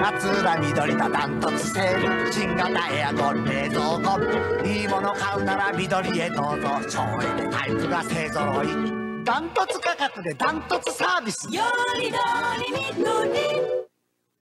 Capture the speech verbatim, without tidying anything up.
松浦緑田ダントツセール、新型エアコン冷蔵庫、いいもの買うなら緑へどうぞ。省エネタイプが勢ぞろい、ダントツ価格でダントツサービス、よりどり緑。